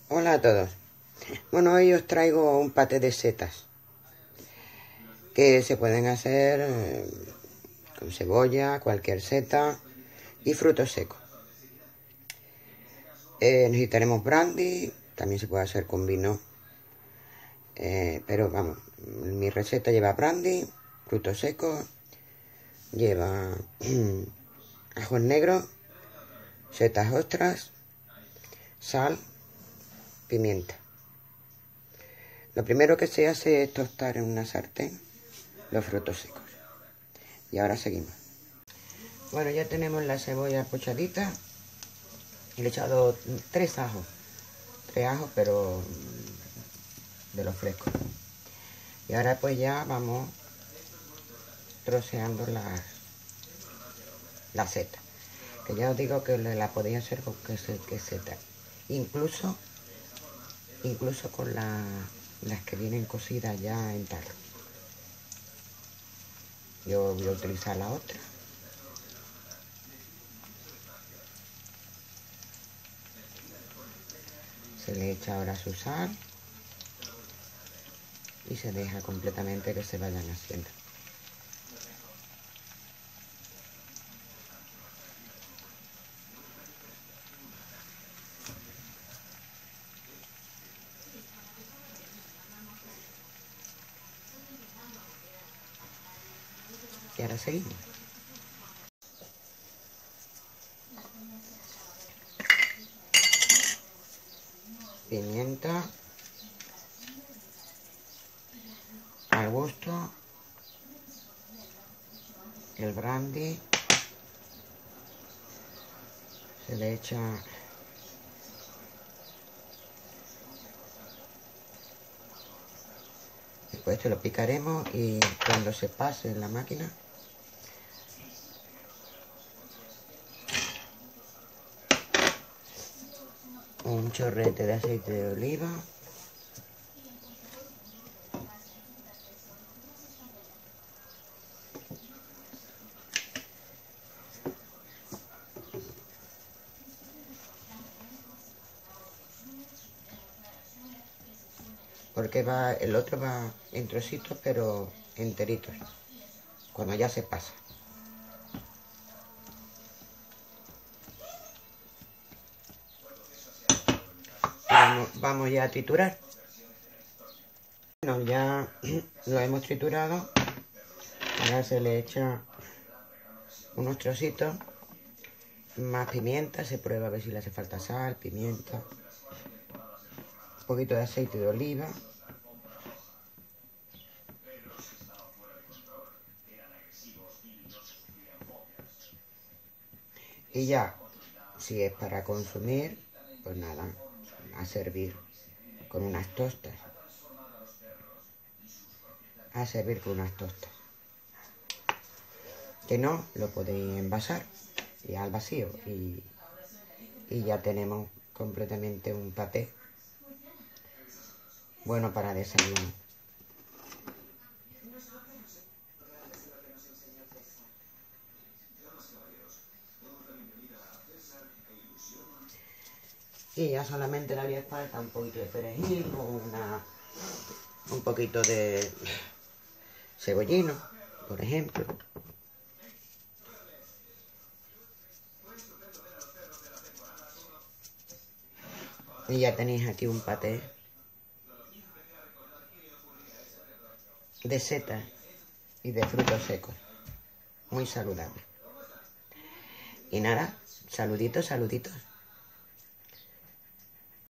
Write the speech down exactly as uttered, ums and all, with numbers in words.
Hola a todos. Bueno, hoy os traigo un paté de setas que se pueden hacer eh, con cebolla, cualquier seta y frutos secos. Eh, necesitaremos brandy, también se puede hacer con vino, eh, pero vamos, mi receta lleva brandy, frutos secos, lleva ajos negros, setas ostras, sal, pimienta. Lo primero que se hace es tostar en una sartén los frutos secos. Y ahora seguimos. Bueno, ya tenemos la cebolla pochadita. Le he echado tres ajos. Tres ajos, pero de los frescos. Y ahora pues ya vamos troceando las la seta. Que ya os digo que la podéis hacer con queso y queseta. Incluso, incluso con la, las que vienen cocidas ya en tarro. Yo voy a utilizar la otra. Se le echa ahora su sal y se deja completamente que se vayan haciendo. Y ahora seguimos. Pimienta al gusto, el brandy, se le echa después esto lo picaremos y cuando se pase en la máquina un chorrete de aceite de oliva, porque va, el otro va en trocitos pero enteritos, cuando ya se pasa. Vamos, vamos ya a triturar. Bueno, ya lo hemos triturado. Ahora se le echa unos trocitos, más pimienta, se prueba a ver si le hace falta sal, pimienta, un poquito de aceite de oliva. Y ya, si es para consumir, pues nada, a servir con unas tostas. A servir con unas tostas. Que no, lo podéis envasar y al vacío. Y, y ya tenemos completamente un paté bueno para desayuno. Y ya solamente le haría falta un poquito de perejil, una, un poquito de cebollino, por ejemplo. Y ya tenéis aquí un paté de setas y de frutos secos, muy saludable. Y nada, saluditos, saluditos.